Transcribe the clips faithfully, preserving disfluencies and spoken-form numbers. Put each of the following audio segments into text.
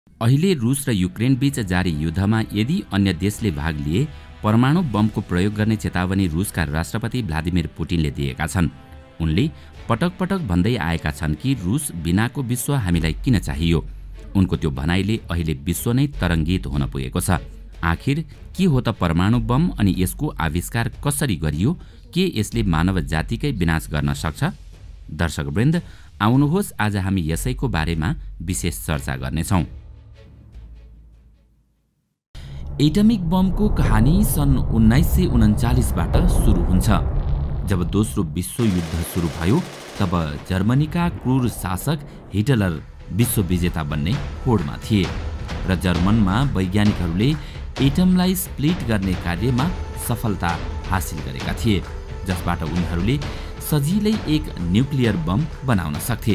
अहिले रुस र युक्रेन बीच जारी युद्धमा यदि अन्य देशले भाग लिए परमाणु बमको प्रयोग गर्ने चेतावनी रुसका राष्ट्रपति भ्लादिमिर पुटिनले दिएका छन्। उनले पटक पटक भन्दै आएका छन् कि रुस बिनाको विश्व हामीलाई किन चाहियो। उनको त्यो भनाइले अहिले विश्व नै तरङ्गित हुन पुगेको छ। आखिर के हो त परमाणु बम अनि यसको आविष्कार कसरी गरियो? के यसले मानव जातिकै विनाश गर्न सक्छ? दर्शकवृन्द, आउनुहोस् आज हामी यसैको बारेमा विशेष चर्चा गर्नेछौँ। एटमिक बमको कहानी सन् उन्नाइस सय उन्चालिसबाट सुरु हुन्छ। जब दोस्रो विश्वयुद्ध सुरु भयो तब जर्मनीका क्रूर शासक हिटलर विश्व विजेता बन्ने होडमा थिए र जर्मनमा वैज्ञानिकहरूले एटमलाई स्प्लिट गर्ने कार्यमा सफलता हासिल गरेका थिए, जसबाट उनीहरूले सजिलै एक न्युक्लियर बम बनाउन सक्थे।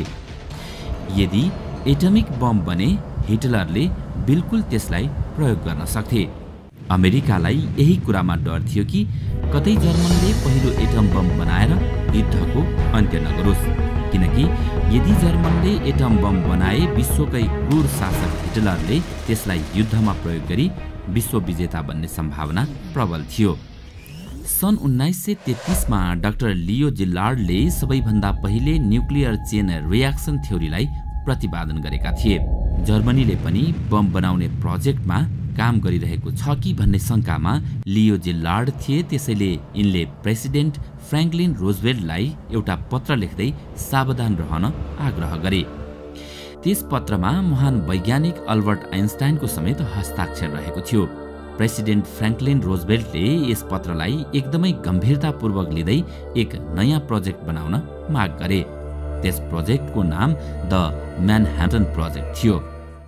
यदि एटमिक बम बने हिटलरले बिल्कुल त्यसलाई प्रयोग गर्न सक्थे। अमेरिकालाई यही कुरामा डर थियो कि कतै जर्मनले पहिलो एटम बम बनाएर युद्धको अन्त्य नगरोस्, किनकि यदि जर्मनले एटम बम बनाए विश्वकै क्रूर शासक हिटलरले त्यसलाई युद्धमा प्रयोग गरी विश्व विजेता बन्ने सम्भावना प्रबल थियो। सन् उन्नाइस सय तेत्तीसमा डाक्टर लियो जिलार्डले सबैभन्दा पहिले न्युक्लियर चेन रियाक्सन थ्योरीलाई प्रतिपादन गरेका थिए। जर्मनीले पनि बम बनाउने प्रोजेक्टमा काम गरिरहेको छ कि भन्ने शङ्कामा लियो जिलार्ड थिए। त्यसैले यिनले प्रेसिडेन्ट फ्र्याङ्कलिन रोजवेल्टलाई एउटा पत्र लेख्दै सावधान रहन आग्रह गरे। त्यस पत्रमा महान वैज्ञानिक अल्बर्ट आइन्स्टाइनको समेत हस्ताक्षर रहेको थियो। प्रेसिडेन्ट फ्र्याङ्कलिन रोजवेल्टले यस पत्रलाई एकदमै गम्भीरतापूर्वक लिँदै एक नयाँ प्रोजेक्ट बनाउन माग गरे। त्यस प्रोजेक्टको नाम द म्यानह्याटन प्रोजेक्ट थियो।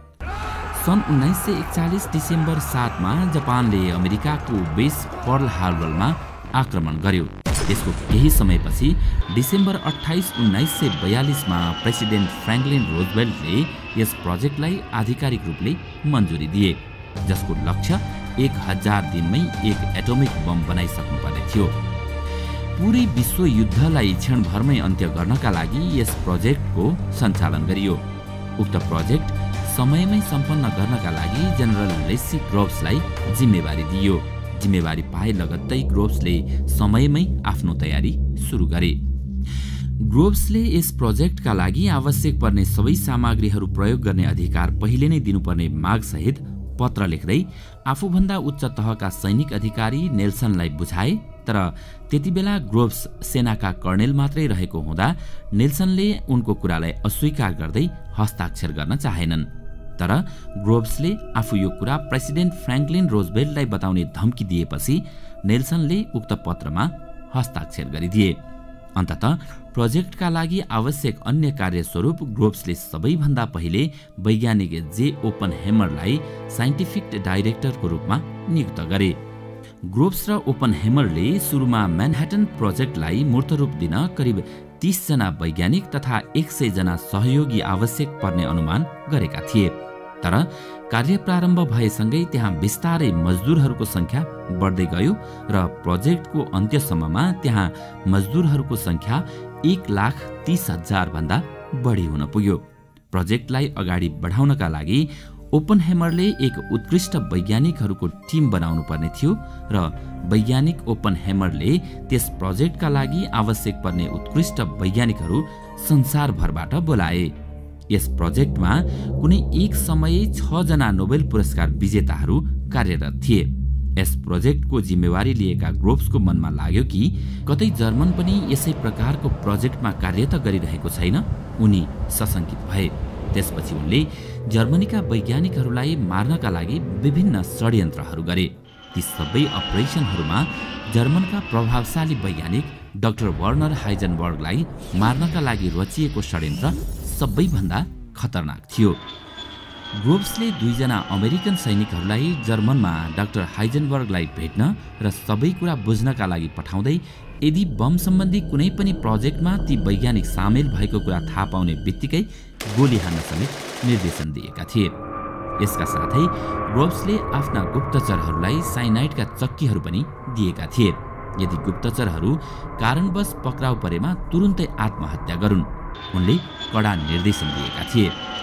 सन् उन्नाइस सय एकचालिस डिसेम्बर सातमा जापानले अमेरिकाको बेस पर्ल हार्बरमा आक्रमण गर्यो। त्यसको केही समयपछि डिसेम्बर अट्ठाइस उन्नाइस सय बयालिसमा प्रेसिडेन्ट फ्र्याङ्कलिन रोजवेल्टले यस प्रोजेक्टलाई आधिकारिक रूपले मन्जुरी दिए, जसको लक्ष्य एक हजार दिनमै एक एटोमिक बम बनाइसक्नुपर्ने थियो। पुरै विश्व युद्धलाई क्षणभरमै अन्त्य गर्नका लागि यस प्रोजेक्टको सञ्चालन गरियो। उक्त प्रोजेक्ट समयमै सम्पन्न गर्नका लागि जनरल लेस्सी ग्रोव्सलाई जिम्मेवारी दिइयो। जिम्मेवारी पाए लगत्तै ग्रोव्सले समयमै आफ्नो तयारी सुरु गरे। ग्रोव्सले यस प्रोजेक्टका लागि आवश्यक पर्ने सबै सामग्रीहरू प्रयोग गर्ने अधिकार पहिले नै दिनुपर्ने मागसहित पत्र लेख्दै आफूभन्दा उच्च तहका सैनिक अधिकारी नेल्सनलाई बुझाए। तर त्यतिबेला ग्रोव्स सेनाका कर्णेल मात्रै रहेको हुँदा नेल्सनले उनको कुरालाई अस्वीकार गर्दै हस्ताक्षर गर्न चाहेनन्। तर ग्रोव्सले आफू यो कुरा प्रेसिडेन्ट फ्र्याङ्कलिन रोजवेल्टलाई बताउने धम्की दिएपछि नेल्सनले उक्त पत्रमा हस्ताक्षर गरिदिए। अन्ततः प्रोजेक्टका लागि आवश्यक अन्य कार्यस्वरूप ग्रोव्सले सबैभन्दा पहिले वैज्ञानिक जे ओपनहेमरलाई साइन्टिफिक डाइरेक्टरको रूपमा नियुक्त गरे। ग्रोव्स र ओपनहेमरले सुरुमा म्यानह्याटन प्रोजेक्टलाई मूर्त रूप दिन करिब तीस जना वैज्ञानिक तथा एक सय जना सहयोगी आवश्यक पर्ने अनुमान गरेका थिए। तर कार्य प्रारम्भ भएसँगै त्यहाँ बिस्तारै मजदुरहरूको संख्या बढ्दै गयो र प्रोजेक्टको अन्त्यसम्ममा त्यहाँ मजदुरहरूको संख्या एक लाख तीस हजार भन्दा बढी हुन पुग्यो। प्रोजेक्टलाई अगाडि बढाउनका लागि ओपनहेमरले एक उत्कृष्ट वैज्ञानिकहरूको टिम बनाउनु पर्ने थियो र वैज्ञानिक ओपनहेमरले त्यस प्रोजेक्टका लागि आवश्यक पर्ने उत्कृष्ट वैज्ञानिकहरू संसारभरबाट बोलाए। यस प्रोजेक्टमा कुनै एक समय छ जना नोबेल पुरस्कार विजेताहरू कार्यरत थिए। यस प्रोजेक्टको जिम्मेवारी लिएका ग्रोव्सको मनमा लाग्यो कि कतै जर्मन पनि यसै प्रकारको प्रोजेक्टमा कार्य त गरिरहेको छैन। उनी सशंकित भए। त्यसपछि उनले जर्मनीका वैज्ञानिकहरूलाई मार्नका लागि विभिन्न षड्यन्त्रहरू गरे। ती सबै अपरेसनहरूमा जर्मनका प्रभावशाली वैज्ञानिक डाक्टर वर्नर हाइजनबर्गलाई मार्नका लागि रचिएको षड्यन्त्र सबैभन्दा खतरनाक थियो। ग्रोव्सले दुईजना अमेरिकन सैनिकहरूलाई जर्मनमा डाक्टर हाइजनबर्गलाई भेट्न र सबै कुरा बुझ्नका लागि पठाउँदै यदि बम सम्बन्धी कुनै पनि प्रोजेक्टमा ती वैज्ञानिक सामेल भएको कुरा थाहा पाउने बित्तिकै गोली हान्न समेत निर्देशन दिएका थिए। यसका साथै ग्रोव्सले आफ्ना गुप्तचरहरूलाई साइनाइडका चक्कीहरू पनि दिएका थिए। यदि गुप्तचरहरू कारणवश पक्राउ परेमा तुरुन्तै आत्महत्या गरून्, उनले कडा निर्देशन दिएका थिए।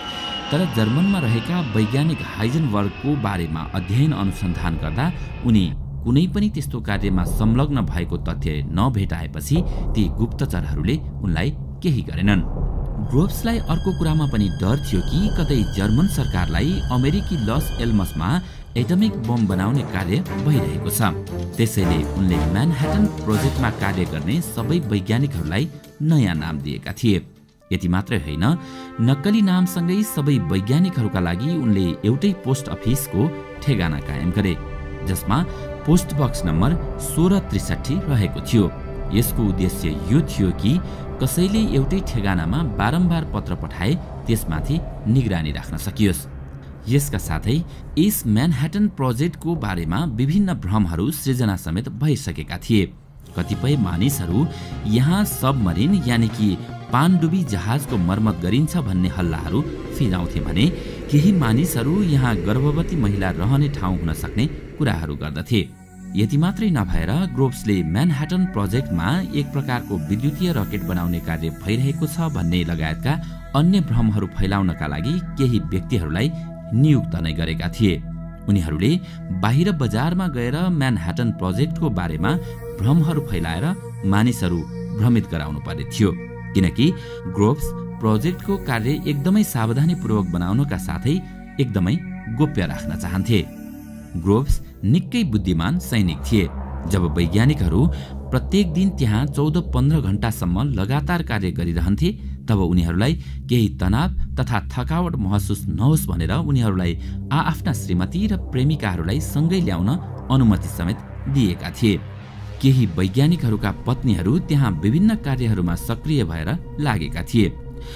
तर जर्मनमा रहेका वैज्ञानिक हाइजनबर्गको बारेमा अध्ययन अनुसन्धान गर्दा उनी कुनै पनि त्यस्तो कार्यमा संलग्न भएको तथ्य नभेटाएपछि ती गुप्तचरहरूले उनलाई केही गरेनन्। ग्रोव्सलाई अर्को कुरामा पनि डर थियो कि कतै जर्मन सरकारलाई अमेरिकी लस एल्मसमा एटमिक बम बनाउने कार्य भइरहेको छ। त्यसैले उनले म्यानहट्टन प्रोजेक्टमा कार्य गर्ने सबै वैज्ञानिकहरूलाई नयाँ नाम दिएका थिए। यति मात्रै होइन, नक्कली नामसँगै सबै वैज्ञानिकहरूका लागि उनले एउटै पोस्ट अफिसको ठेगाना कायम गरे, जसमा पोस्ट बक्स नम्बर सोह्र त्रिसठी रहेको थियो। यसको उद्देश्य यो थियो कि कसैले एउटै ठेगानामा बारम्बार पत्र पठाए त्यसमाथि निगरानी राख्न सकियोस्। यसका साथै यस म्यानहट्टन प्रोजेक्टको बारेमा विभिन्न भ्रमहरू सृजना समेत भइसकेका थिए। कतिपय मानिसहरू यहाँ सबमरिन यानि कि पानडुबी जहाजको मर्मत गरिन्छ भन्ने हल्लाहरू फिजाउँथे भने केही मानिसहरू यहाँ गर्भवती महिला रहने ठाउँ हुन सक्ने कुराहरू गर्दथे। यति मात्रै नभएर ग्रोव्सले म्यानहट्टन प्रोजेक्टमा एक प्रकारको विद्युतीय रकेट बनाउने कार्य भइरहेको छ भन्ने लगायतका अन्य भ्रमहरू फैलाउनका लागि केही व्यक्तिहरूलाई नियुक्त नै गरेका थिए। उनीहरूले बाहिर बजारमा गएर म्यानहट्टन प्रोजेक्टको बारेमा भ्रमहरू फैलाएर मानिसहरू भ्रमित गराउनु पर्ने थियो, किनकि ग्रोव्स प्रोजेक्टको कार्य एकदमै सावधानीपूर्वक बनाउनका साथै एकदमै गोप्य राख्न चाहन्थे। ग्रोव्स निकै बुद्धिमान सैनिक थिए। जब वैज्ञानिकहरू प्रत्येक दिन त्यहाँ चौध पन्ध्र घण्टासम्म लगातार कार्य गरिरहन्थे तब उनीहरूलाई केही तनाव तथा थकावट महसुस नहोस् भनेर उनीहरूलाई आआफ्ना श्रीमती र प्रेमिकाहरूलाई सँगै ल्याउन अनुमति समेत दिएका थिए। केही वैज्ञानिकहरूका पत्नीहरू त्यहाँ विभिन्न कार्यहरूमा सक्रिय भएर लागेका थिए।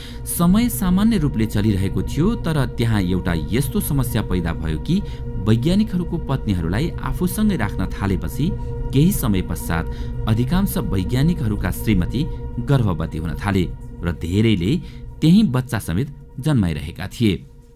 समय सामान्य रूपले चलिरहेको थियो, तर त्यहाँ एउटा यस्तो समस्या पैदा भयो कि वैज्ञानिकहरूको पत्नीहरूलाई आफूसँगै राख्न थालेपछि केही समय पश्चात अधिकांश वैज्ञानिकहरूका श्रीमती गर्भवती हुन थाले र धेरैले त्यही बच्चा समेत जन्माइरहेका थिए।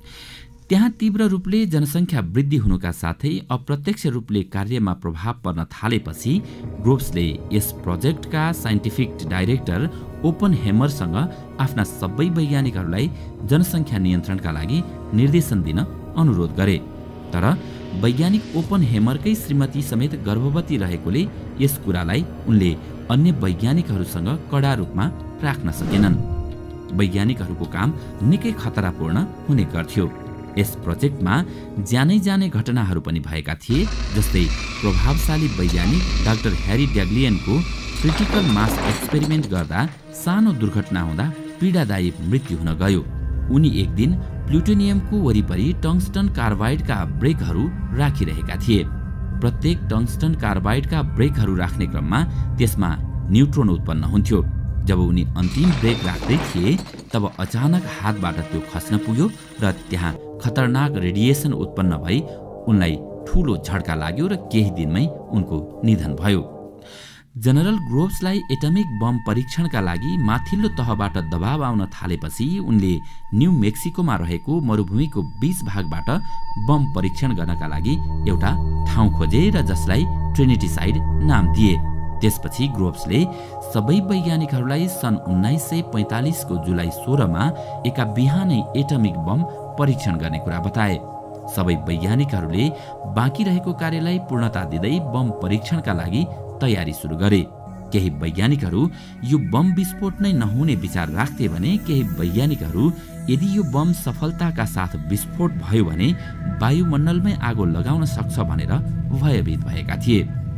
त्यहाँ तीव्र रूपले जनसङ्ख्या वृद्धि हुनुका साथै अप्रत्यक्ष रूपले कार्यमा प्रभाव पर्न थालेपछि ग्रोव्सले यस प्रोजेक्टका साइन्टिफिक डाइरेक्टर ओपनहेमरसँग आफ्ना सबै वैज्ञानिकहरूलाई जनसङ्ख्या नियन्त्रणका लागि निर्देशन दिन अनुरोध गरे। तर वैज्ञानिक ओपनहेमरकै श्रीमती समेत गर्भवती रहेकोले यस कुरालाई उनले अन्य वैज्ञानिकहरूसँग कडा रूपमा राख्न सकेनन्। वैज्ञानिकहरूको काम निकै खतरापूर्ण हुने गर्थ्यो। यस प्रोजेक्टमा ज्यानै जाने घटनाहरू पनि भएका थिए, जस्तै प्रभावशाली वैज्ञानिक डाक्टर ह्यारी ड्याग्लियनको क्रिटिकल मास एक्सपेरिमेन्ट गर्दा सानो दुर्घटना हुँदा पीडादायी मृत्यु हुन गयो। उनी एक दिन प्लुटोनियमको वरिपरि टङ्स्टन कार्बाइडका ब्रेकहरू राखिरहेका थिए। प्रत्येक टङ्स्टन कार्बाइडका ब्रेकहरू राख्ने क्रममा त्यसमा न्युट्रोन उत्पन्न हुन्थ्यो। जब उनी अन्तिम ब्रेक राख्दै थिए तब अचानक हातबाट त्यो खस्न पुग्यो र त्यहाँ खतरनाक रेडिएसन उत्पन्न भई उनलाई ठूलो झड्का लाग्यो र केही दिनमै उनको निधन भयो। जनरल ग्रोव्सलाई एटमिक बम परीक्षणका लागि माथिल्लो तहबाट दबाव आउन थालेपछि उनले न्यू मेक्सिकोमा रहेको मरुभूमिको बीच भागबाट बम परीक्षण गर्नका लागि एउटा ठाउँ खोजे र जसलाई ट्रिनिटी साइड नाम दिए। त्यसपछि ग्रोव्सले सबै वैज्ञानिकहरूलाई सन् उन्नाइस सय पैँतालिसको जुलाई सोह्रमा एका बिहानै एटमिक बम परीक्षण गर्ने कुरा बताए। सबै वैज्ञानिकहरूले बाँकी रहेको कार्यलाई पूर्णता दिँदै बम परीक्षणका लागि तयारी सुरु गरे। केही वैज्ञानिकहरू यो बम विस्फोट नै नहुने विचार राख्थे भने केही वैज्ञानिकहरू यदि यो बम सफलताका साथ विस्फोट भयो भने वायुमण्डलमै आगो लगाउन सक्छ भनेर भयभीत भएका थिए।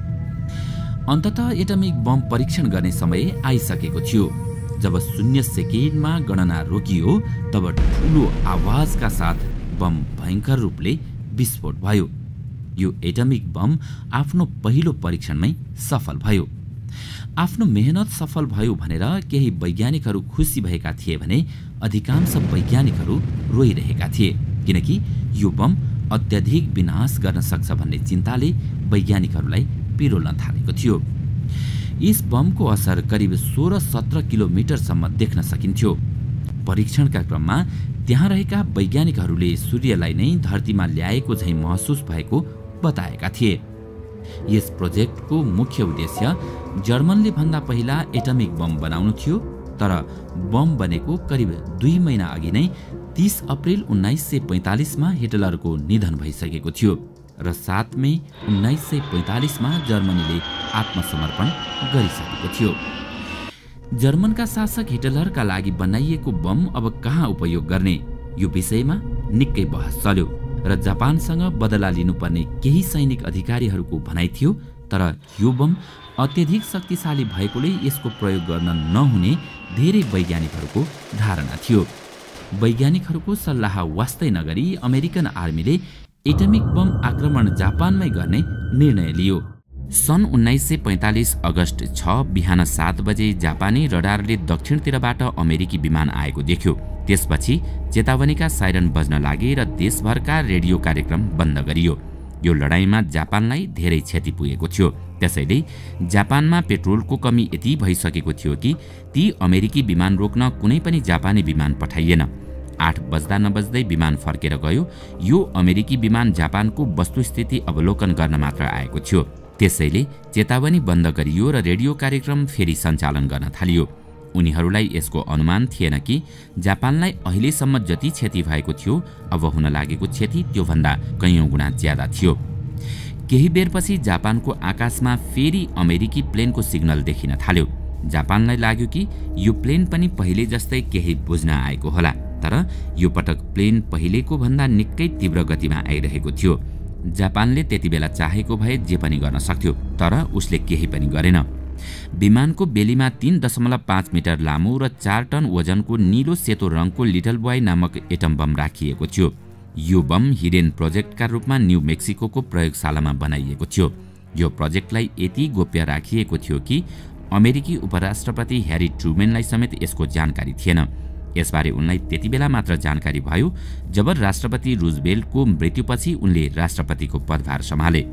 अन्ततः एटमिक बम परीक्षण गर्ने समय आइसकेको थियो। जब शून्य सेकेन्डमा गणना रोकियो तब ठूलो आवाजका साथ बम भयंकर रूपले विस्फोट भयो। यो एटमिक बम आफ्नो पहिलो परीक्षणमै सफल भयो। आफ्नो मेहनत सफल भयो भनेर केही वैज्ञानिकहरू खुसी भएका थिए भने अधिकांश वैज्ञानिकहरू रोइरहेका थिए, किनकि यो बम अत्यधिक विनाश गर्न सक्छ भन्ने चिन्ताले वैज्ञानिकहरूलाई पिरोल्न थालेको थियो। यस बमको असर करिब सोह्र सत्र किलोमिटरसम्म देख्न सकिन्थ्यो। परीक्षणका क्रममा त्यहाँ रहेका वैज्ञानिकहरूले सूर्यलाई नै धरतीमा ल्याएको झैँ महसुस भएको बताएका थिए। यस प्रोजेक्टको मुख्य उद्देश्य जर्मनले भन्दा पहिला एटमिक बम बनाउनु थियो, तर बम बनेको करिब दुई महिना अघि नै तीस अप्रेल उन्नाइस सय पैँतालिसमा हिटलरको निधन भइसकेको थियो र सात मे उन्नाइस सय पैँतालिसमा जर्मनीले आत्मसमर्पण गरिसकेको थियो। जर्मनका शासक हिटलरका लागि बनाइएको बम अब कहाँ उपयोग गर्ने यो विषयमा निकै बहस चल्यो र जापानसँग बदला लिनुपर्ने केही सैनिक अधिकारीहरूको भनाइ थियो। तर यो बम अत्यधिक शक्तिशाली भएकोले यसको प्रयोग गर्न नहुने धेरै वैज्ञानिकहरूको धारणा थियो। वैज्ञानिकहरूको सल्लाह वास्तै नगरी अमेरिकन आर्मीले एटमिक बम आक्रमण जापानमै गर्ने निर्णय लियो। सन् उन्नाइस सय पैँतालिस अगस्त छ बिहान सात बजे जापानी रडारले दक्षिणतिरबाट अमेरिकी विमान आएको देख्यो। त्यसपछि चेतावनीका साइरन बज्न लागे र देशभरका रेडियो कार्यक्रम बन्द गरियो। यो लडाईँमा जापानलाई धेरै क्षति पुगेको थियो। त्यसैले जापानमा पेट्रोलको कमी यति भइसकेको थियो कि ती अमेरिकी विमान रोक्न कुनै पनि जापानी विमान पठाइएन। आठ बज्दा नबज्दै विमान फर्केर गयो। यो अमेरिकी विमान जापानको वस्तुस्थिति अवलोकन गर्न मात्र आएको थियो। त्यसैले चेतावनी बन्द गरियो र रेडियो कार्यक्रम फेरि सञ्चालन गर्न थालियो। उनीहरूलाई यसको अनुमान थिएन कि जापानलाई अहिलेसम्म जति क्षति भएको थियो अब हुन लागेको क्षति त्योभन्दा कैयौं गुणा ज्यादा थियो। केही बेरपछि जापानको आकाशमा फेरि अमेरिकी प्लेनको सिग्नल देखिन थाल्यो। जापानलाई लाग्यो कि यो प्लेन पनि पहिले जस्तै केही बुझ्न आएको होला। तर यो पटक प्लेन पहिलेको भन्दा निकै तीव्र गतिमा आइरहेको थियो। जापानले त्यति बेला चाहेको भए जे पनि गर्न सक्थ्यो, तर उसले केही पनि गरेन। विमानको बेलीमा तीन दशमलव पाँच मिटर लामो र चार टन वजनको नीलो सेतो रङको लिटल बोय नामक एटम बम राखिएको थियो। यो बम हिडेन प्रोजेक्टका रूपमा न्यू मेक्सिकोको प्रयोगशालामा बनाइएको थियो। यो प्रोजेक्टलाई यति गोप्य राखिएको थियो कि अमेरिकी उपराष्ट्रपति ह्यारी ट्रुमेनलाई समेत यसको जानकारी थिएन। यसबारे उनलाई त्यति बेला मात्र जानकारी भयो जब राष्ट्रपति रुजवेल्टको मृत्युपछि उनले राष्ट्रपतिको पदभार सम्हाले।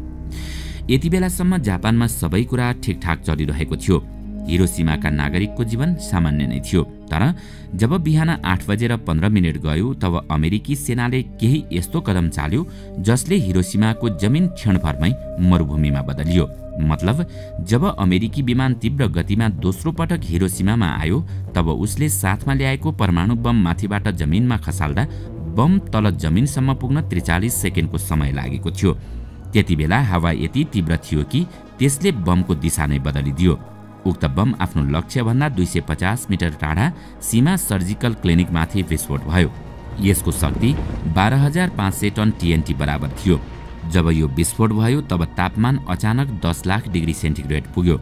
यति बेलासम्म जापानमा सबै कुरा ठिकठाक चलिरहेको थियो। हिरोशिमाका नागरिकको जीवन सामान्य नै थियो। तर जब बिहान आठ बजेर पन्ध्र मिनट गयो तब अमेरिकी सेनाले केही यस्तो कदम चाल्यो जसले हिरोशिमाको जमिन क्षणभरमै मरुभूमिमा बदलियो। मतलब जब अमेरिकी विमान तीव्र गतिमा दोस्रो पटक हिरोशिमामा आयो तब उसले साथमा ल्याएको परमाणु बम माथिबाट जमिनमा खसाल्दा बम तल जमिनसम्म पुग्न त्रिचालिस सेकेन्डको समय लागेको थियो। त्यति बेला हावा यति तीव्र थियो कि त्यसले बमको दिशा नै बदलिदियो। उक्त बम आफ्नो लक्ष्यभन्दा दुई सय पचास मिटर टाढा सीमा सर्जिकल क्लिनिकमाथि विस्फोट भयो। यसको शक्ति बाह्र हजार पाँच सय टन टिएनटी बराबर थियो। जब यो विस्फोट भयो तब तापमान अचानक दस लाख डिग्री सेन्टिग्रेड पुग्यो।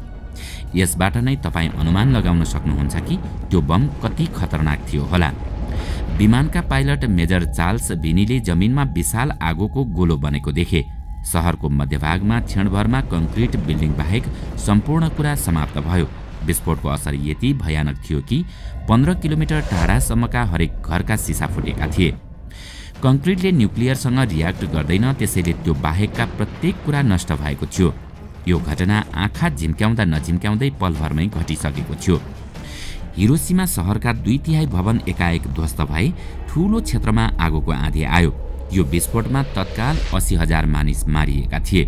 यसबाट नै तपाईँ अनुमान लगाउन सक्नुहुन्छ कि त्यो बम कति खतरनाक थियो होला। विमानका पाइलट मेजर चार्ल्स भिनीले जमिनमा विशाल आगोको गोलो बनेको देखे। शहरको मध्यभागमा क्षणभरमा कंक्रिट बिल्डिङ बाहेक सम्पूर्ण कुरा समाप्त भयो। विस्फोटको असर यति भयानक थियो कि पन्ध्र किलोमिटर टाढासम्मका हरेक घरका सिसा फुटेका थिए। कंक्रिटले न्युक्लियरसँग रियाक्ट गर्दैन, त्यसैले त्यो बाहेकका प्रत्येक कुरा नष्ट भएको थियो। यो घटना आँखा झिम्क्याउँदा नझिम्क्याउँदै पलभरमै घटिसकेको थियो। हिरोशिमा शहरका दुई तिहाई भवन एकाएक ध्वस्त भए। ठूलो क्षेत्रमा आगोको आँधी आयो। यो विस्फोटमा तत्काल अस्सी हजार मानिस मारिएका थिए।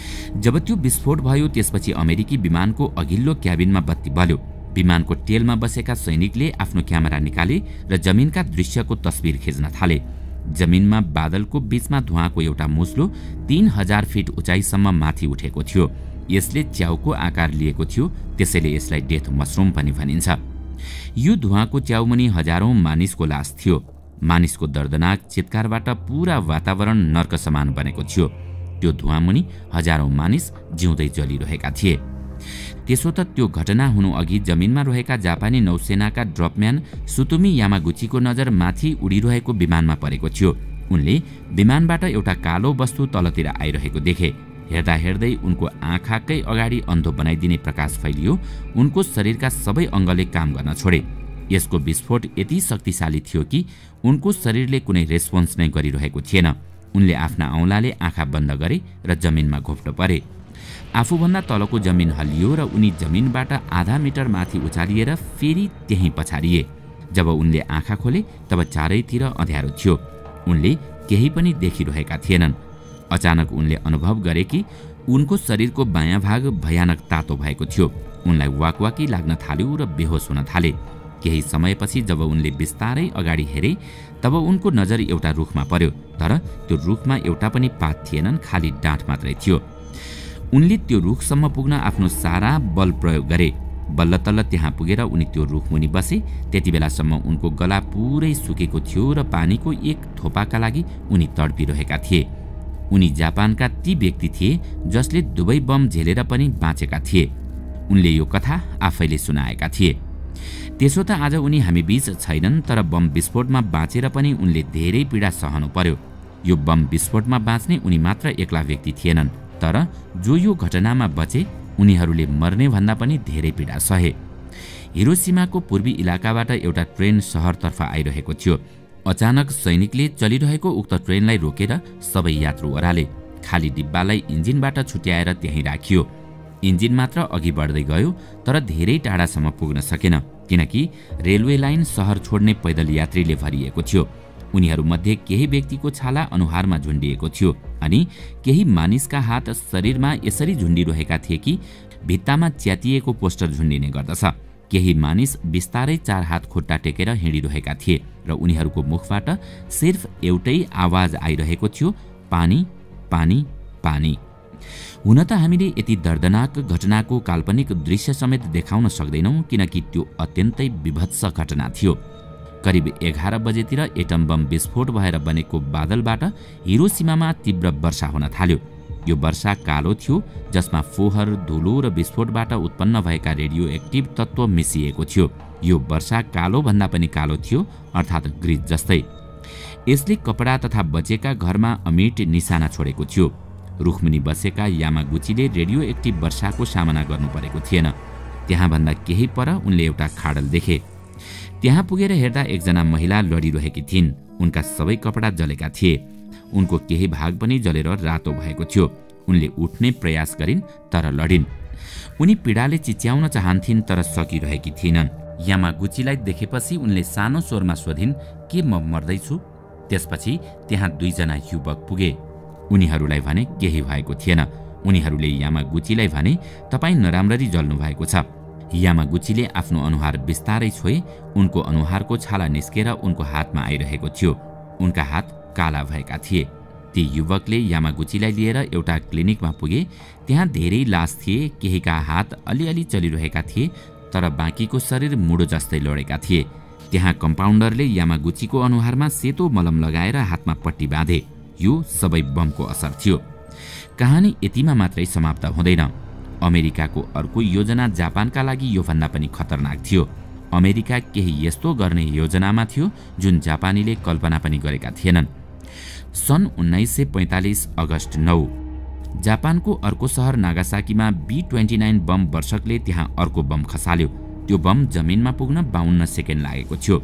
जब त्यो विस्फोट भयो त्यसपछि अमेरिकी विमानको अघिल्लो क्याबिनमा बत्ती बल्यो। विमानको टेलमा बसेका सैनिकले आफ्नो क्यामेरा निकाले र जमिनका दृश्यको तस्बिर खिच्न थाले। जमिनमा बादलको बीचमा धुवाँको एउटा मुस्लो तीन हजार फिट उचाइसम्म माथि उठेको थियो। यसले च्याउको आकार लिएको थियो, त्यसैले यसलाई डेथ मशरूम पनि भनिन्छ। यो धुवाँको च्याउमुनि हजारौं मानिसको लास थियो। मानिसको दर्दनाक चित्कारबाट पूरा वातावरण नर्क समान बनेको थियो। त्यो धुवाँमुनि हजारौं मानिस जिउँदै जलिरहेका थिए। त्यसो त त्यो घटना हुनु अघि जमिनमा रहेका जापानी नौसेनाका ड्रपम्यान सुतुमी यामागुचीको नजर माथि उडिरहेको विमानमा परेको थियो। उनले विमानबाट एउटा कालो वस्तु तलतिर आइरहेको देखे। हेर्दा हेर्दै उनको आँखाकै अगाडि अन्धो बनाइदिने प्रकाश फैलियो। उनको शरीरका सबै अङ्गले काम गर्न छोडे। यसको विस्फोट यति शक्तिशाली थियो कि उनको शरीरले कुनै रेस्पोन्स नै गरिरहेको थिएन। उनले आफ्ना औँलाले आँखा बन्द गरे र जमिनमा घोप्टो परे। आफूभन्दा तलको जमिन हल्लियो र उनी जमिनबाट आधा मिटर माथि उचालिएर फेरि त्यही पछारिए। जब उनले आँखा खोले तब चारैतिर अँध्यारो थियो। उनले केही पनि देखिरहेका थिएनन्। अचानक उनले अनुभव गरे कि उनको शरीरको बायाँ भाग भयानक तातो भएको थियो। उनलाई वाकवाकी लाग्न थाल्यो र बेहोस हुन थाले। केही समयपछि जब उनले बिस्तारै अगाडि हेरे तब उनको नजर एउटा रुखमा पर्यो, तर त्यो रुखमा एउटा पनि पात थिएनन्, खाली डाँठ मात्रै थियो। उनले त्यो रुखसम्म पुग्न आफ्नो सारा बल प्रयोग गरे। बल्ल तल्ल त्यहाँ पुगेर उनी त्यो रुखमुनि बसे। त्यति बेलासम्म उनको गला पुरै सुकेको थियो र पानीको एक थोपाका लागि उनी तडपिरहेका थिए। उनी जापानका ती व्यक्ति थिए जसले दुवै बम झेलेर पनि बाँचेका थिए। उनले यो कथा आफैले सुनाएका थिए। त्यसो त आज उनी हामी बीच छैनन्, तर बम विस्फोटमा बाँचेर पनि उनले धेरै पीडा सहनु पर्यो। यो बम विस्फोटमा बाँच्ने उनी मात्र एक्ला व्यक्ति थिएनन्, तर जो यो घटनामा बचे उनीहरूले मर्ने भन्दा पनि धेरै पीडा सहे। हिरोशिमाको पूर्वी इलाकाबाट एउटा ट्रेन शहरतर्फ आइरहेको थियो। अचानक सैनिकले चलिरहेको उक्त ट्रेनलाई रोकेर सबै यात्रु ओह्राले। खाली डिब्बालाई इन्जिनबाट छुट्याएर त्यहीँ राखियो। इन्जिन मात्र अघि बढ्दै गयो, तर धेरै टाढासम्म पुग्न सकेन, किनकि रेलवे लाइन शहर छोड्ने पैदल यात्रीले भरिएको थियो। उनीहरूमध्ये केही व्यक्तिको छाला अनुहारमा झुन्डिएको थियो अनि केही मानिसका हात शरीरमा यसरी झुन्डिरहेका थिए कि भित्तामा च्यातिएको पोस्टर झुन्डिने गर्दछ। केही मानिस बिस्तारै चार हात खुट्टा टेकेर हिँडिरहेका थिए र उनीहरूको मुखबाट सिर्फ एउटै आवाज आइरहेको थियो, पानी पानी पानी। हुन त हामीले यति दर्दनाक घटनाको काल्पनिक दृश्य समेत देखाउन सक्दैनौँ, किनकि त्यो अत्यन्तै विभत्स घटना थियो। करिब एघार बजेतिर एटम बम विस्फोट भएर बनेको बादलबाट हिरोशिमामा तीव्र वर्षा हुन थाल्यो। यो वर्षा कालो थियो, जसमा फोहर, धुलो र विस्फोटबाट उत्पन्न भएका रेडियो एक्टिभ तत्त्व मिसिएको थियो। यो वर्षा कालो भन्दा पनि कालो थियो, अर्थात् ग्रिज जस्तै। यसले कपडा तथा बचेका घरमा अमिट निशाना छोडेको थियो। रुखमुनि बसेका यामागुचीले रेडियो एक्टिभ वर्षाको सामना गर्नु परेको थिएन। त्यहाँभन्दा केही पर उनले एउटा खाडल देखे। त्यहाँ पुगेर हेर्दा एकजना महिला लडिरहेकी थिइन्। उनका सबै कपडा जलेका थिए। उनको केही भाग पनि जलेर रातो भएको थियो। उनले उठ्ने प्रयास गरिन्, तर लडिन्। उनी पीडाले चिच्याउन चाहन्थिन्, तर सकिरहेकी थिइनन्। यामागुचीलाई देखेपछि उनले सानो स्वरमा सोधिन्, के म मर्दैछु? त्यसपछि त्यहाँ दुईजना युवक पुगे। उनीहरूलाई भने केही भएको थिएन। उनीहरूले यामागुचीलाई भने, तपाईँ नराम्ररी जल्नु भएको छ। यामागुचीले आफ्नो अनुहार बिस्तारै छोए। उनको अनुहारको छाला निस्केर उनको हातमा आइरहेको थियो। उनका हात काला भएका थिए। ती युवकले यामागुचीलाई लिएर एउटा क्लिनिकमा पुगे। त्यहाँ धेरै लास थिए। केहीका हात अलिअलि चलिरहेका थिए, तर बाँकीको शरीर मुडो जस्तै लडेका थिए। त्यहाँ कम्पाउन्डरले यामागुचीको अनुहारमा सेतो मलम लगाएर हातमा पट्टी बाँधे। यो सबै बमको असर थियो। कहानी यतिमा मात्रै समाप्त हुँदैन। अमेरिकाको अर्को योजना जापानका लागि योभन्दा पनि खतरनाक थियो। अमेरिका केही यस्तो गर्ने योजनामा थियो जुन जापानीले कल्पना पनि गरेका थिएनन्। सन् उन्नाइस सय पैँतालिस अगस्त नौ जापानको अर्को सहर नागासाकीमा बी ट्वेन्टी नाइन बम वर्षकले त्यहाँ अर्को बम खसाल्यो। त्यो बम जमिनमा पुग्न बाहन्न सेकेन्ड लागेको थियो।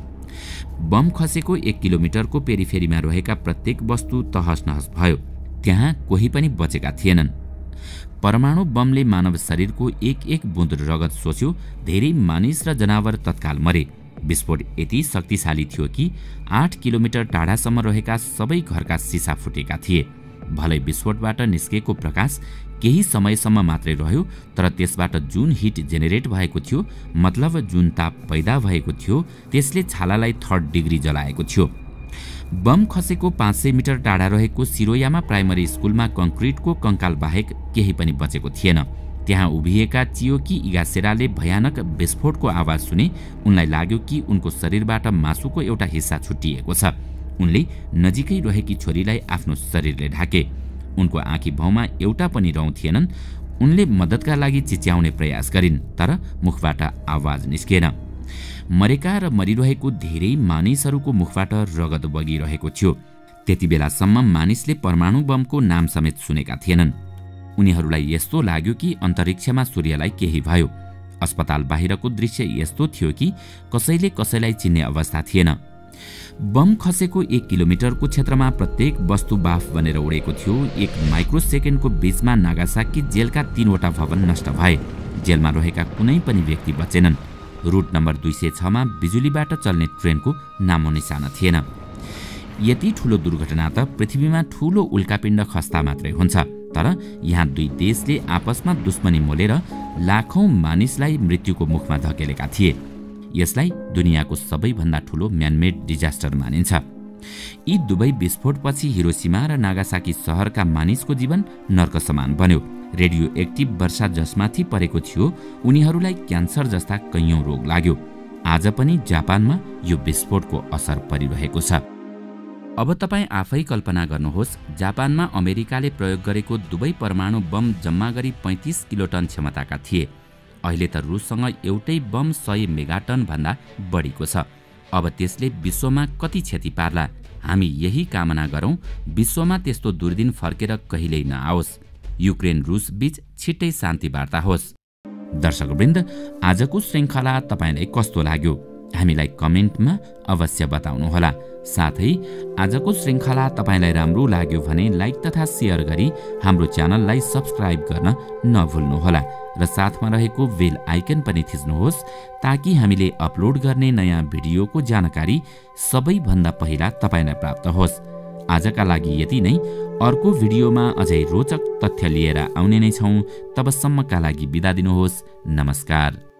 बम खसेको एक किलोमिटरको पेरिफेरीमा रहेका प्रत्येक वस्तु तहस नहस भयो। त्यहाँ कोही पनि बचेका थिएनन्। परमाणु बमले मानव शरीरको एक एक बुँद रगत सोच्यो। धेरै मानिस र जनावर तत्काल मरे। विस्फोट यति शक्तिशाली थियो कि आठ किलोमिटर टाढासम्म रहेका सबै घरका सिसा फुटेका थिए। भलै विस्फोटबाट निस्केको प्रकाश केही समयसम्म मात्रै रह्यो, तर त्यसबाट जुन हिट जेनेरेट भएको थियो, मतलब जुन ताप पैदा भएको थियो, त्यसले छालालाई थर्ड डिग्री जलाएको थियो। बम खसेको पाँच सय मिटर टाढा रहेको सिरोयामा प्राइमरी स्कुलमा कंक्रिटको कंकाल बाहेक केही पनि बचेको थिएन। त्यहाँ उभिएका चियोकी इगासेराले भयानक विस्फोटको आवाज सुने। उनलाई लाग्यो कि उनको शरीरबाट मासुको एउटा हिस्सा छुट्टिएको छ। उनले नजिकै रहेकी छोरीलाई आफ्नो शरीरले ढाके। उनको आँखी भाउमा एउटा पनि रौँ थिएनन्। उनले मद्दतका लागि चिच्याउने प्रयास गरिन्, तर मुखबाट आवाज निस्केन। मरेका र मरिरहेको धेरै मानिसहरूको मुखबाट रगत बगिरहेको थियो। त्यति बेलासम्म मानिसले परमाणु बमको नाम समेत सुनेका थिएनन्। उनीहरूलाई यस्तो लाग्यो कि अन्तरिक्षमा सूर्यलाई केही भयो। अस्पताल बाहिरको दृश्य यस्तो थियो कि कसैले कसैलाई चिन्ने अवस्था थिएन। बम खसेको एक किलोमिटरको क्षेत्रमा प्रत्येक वस्तु बाफ बनेर उडेको थियो। एक माइक्रो सेकेन्डको बीचमा नागासाकी जेलका तीनवटा भवन नष्ट भए। जेलमा रहेका कुनै पनि व्यक्ति बचेनन्। रुट नम्बर दुई सय छमा बिजुलीबाट चल्ने ट्रेनको नामो निशाना थिएन। यति ठूलो दुर्घटना त पृथ्वीमा ठूलो उल्कापिण्ड खस्ता मात्रै हुन्छ, तर यहाँ दुई देशले आपसमा दुश्मनी मोलेर लाखौं मानिसलाई मृत्युको मुखमा धकेलेका थिए। यसलाई दुनियाँको सबैभन्दा ठूलो म्यानमेड डिजास्टर मानिन्छ। यी दुवै विस्फोटपछि हिरोसिमा र नागासाकी शहरका मानिसको जीवन नर्क समान बन्यो। रेडियो एक्टिभ वर्षा जसमाथि परेको थियो उनीहरूलाई क्यान्सर जस्ता कैयौं रोग लाग्यो। आज पनि जापानमा यो विस्फोटको असर परिरहेको छ। अब तपाईँ आफै कल्पना गर्नुहोस्, जापानमा अमेरिकाले प्रयोग गरेको दुवै परमाणु बम जम्मा गरी पैँतिस किलोटन क्षमताका थिए। अहिले त रुससँग एउटै बम सय मेगाटन भन्दा बढीको छ। अब त्यसले विश्वमा कति क्षति पार्ला? हामी यही कामना गरौँ विश्वमा त्यस्तो दुर्दिन फर्केर कहिल्यै नआओस्। युक्रेन रुस बीच छिट्टै शान्ति वार्ता होस्। दर्शकवृन्द, आजको श्रृङ्खला तपाईलाई कस्तो लाग्यो? हामीलाई कमेन्टमा अवश्य बताउनुहोला। साथै आजको श्रृङ्खला तपाईलाई राम्रो लाग्यो भने लाइक तथा शेयर गरी हाम्रो च्यानललाई सब्स्क्राइब गर्न नभुल्नुहोला र साथमा रहेको बेल आइकन पनि थिच्नुहोस् ताकि हामीले अपलोड गर्ने नयाँ भिडियोको जानकारी सबैभन्दा पहिला तपाईलाई प्राप्त होस्। आजका लागि यति नै। अर्को भिडियोमा अझै रोचक तथ्य लिएर आउने नै छौँ। तबसम्मका लागि बिदा दिनुहोस्। नमस्कार।